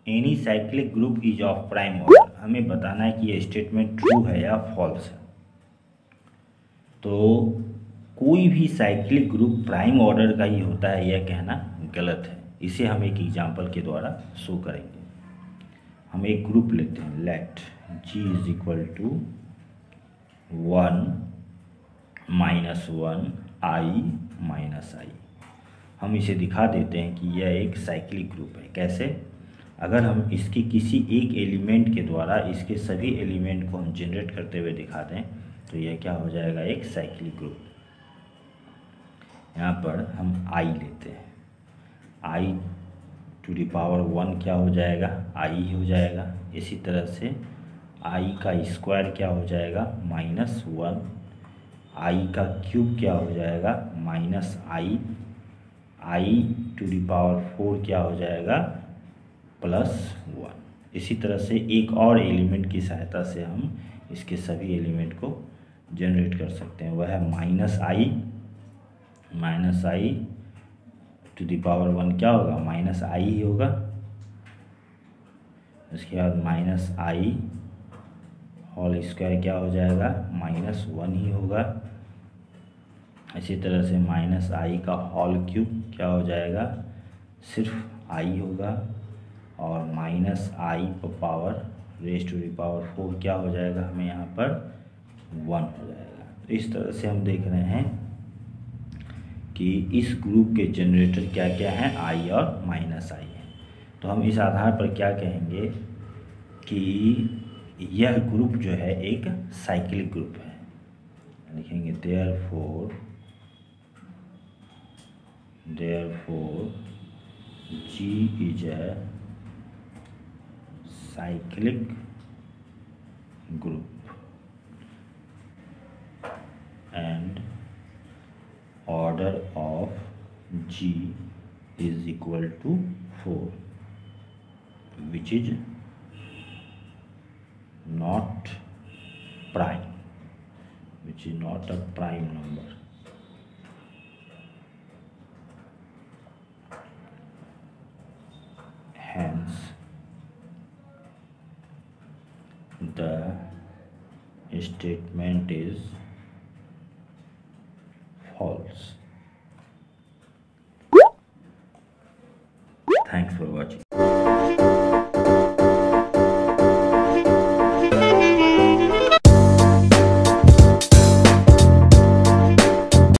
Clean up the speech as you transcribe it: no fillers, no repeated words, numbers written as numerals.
Any cyclic group is of prime order, हमें बताना है कि ये स्टेटमेंट ट्रू है या फॉल्स है। तो कोई भी साइक्लिक ग्रुप प्राइम ऑर्डर का ही होता है यह कहना गलत है। इसे हम एक एग्जांपल के द्वारा शो करेंगे। हम एक ग्रुप लेते हैं, let G is equal to 1 - 1 I - I। हम इसे दिखा देते हैं कि यह एक साइक्लिक ग्रुप है। कैसे? अगर हम इसके किसी एक एलिमेंट के द्वारा इसके सभी एलिमेंट को हम जनरेट करते हुए दिखा दें तो यह क्या हो जाएगा, एक साइक्लिक ग्रुप। यहाँ पर हम I लेते हैं, I⁴ क्या हो जाएगा, I ही हो जाएगा। इसी तरह से I का स्क्वायर क्या हो जाएगा, -1, I का क्यूब क्या हो जाएगा, -I⁴ क्या हो जाएगा, +1। इसी तरह से एक और एलिमेंट की सहायता से हम इसके सभी एलिमेंट को जनरेट कर सकते हैं। वह है -I⁴ क्या होगा, -I ही होगा। उसके बाद -I² क्या हो जाएगा, -1 ही होगा। इसी तरह से -I का होल क्यूब क्या हो जाएगा, सिर्फ I होगा। और -I⁴ क्या हो जाएगा, हमें यहाँ पर 1 हो जाएगा। तो इस तरह से हम देख रहे हैं कि इस ग्रुप के जनरेटर क्या क्या हैं, I और -I हैं। तो हम इस आधार पर क्या कहेंगे कि यह ग्रुप जो है एक साइक्लिक ग्रुप है। लिखेंगे therefore G is a cyclic group and order of G is equal to 4, which is not prime, which is not a prime number. Hence, the statement is false. Thanks for watching.